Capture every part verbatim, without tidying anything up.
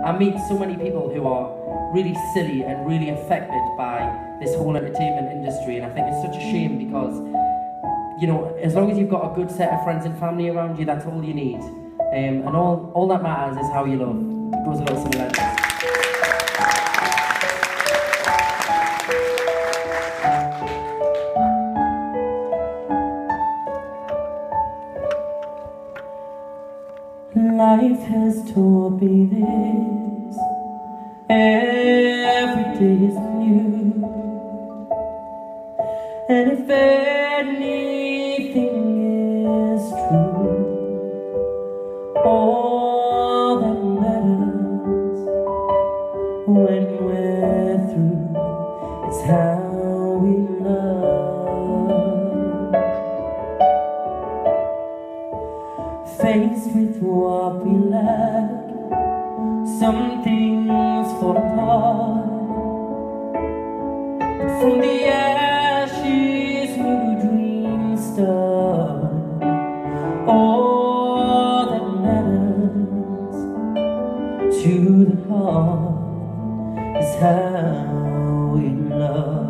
I meet so many people who are really silly and really affected by this whole entertainment industry, and I think it's such a shame because, you know, as long as you've got a good set of friends and family around you, that's all you need. Um, and all, all that matters is how you love. It goes a little something like this. Life has taught me this. Every day is new, and if anything is true, all that matters when we're through is how we love. Faced with what we lack, some things fall apart, but from the ashes new dreams start. All that matters to the heart is how we love.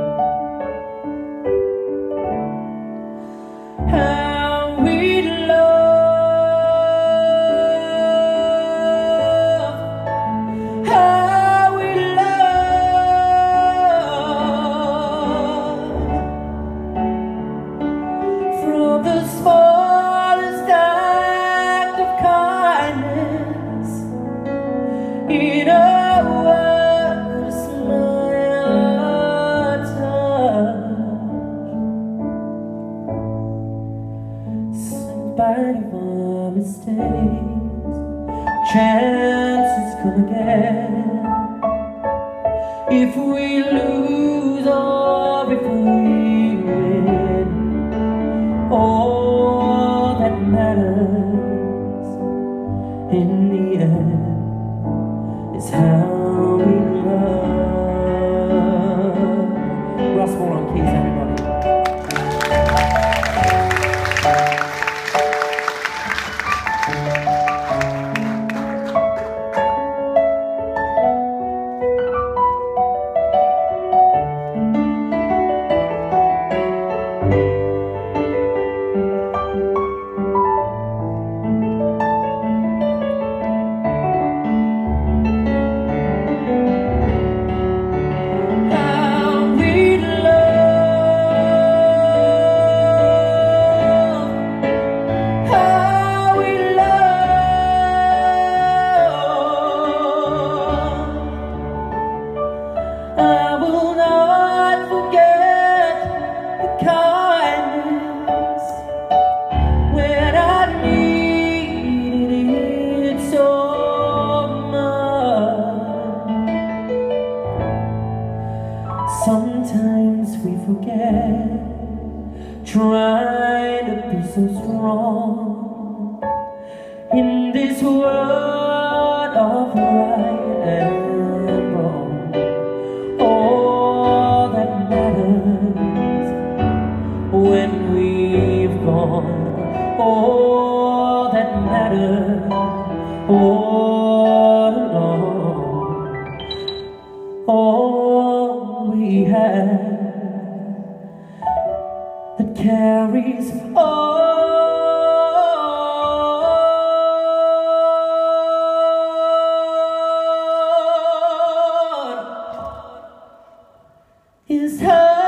How we love, how we love, from the smallest act of kindness, in a word, a smile, a touch. In spite of our mistakes, chances come again. If we lose or if we win, all that matters in the end is how we love. Ross Wall on keys, everybody. I will not forget the kindness when I needed it so much. Sometimes we forget, trying to be so strong in this world of right and wrong. All that matters when we've gone, all that matters all along, all we have that carries on is her.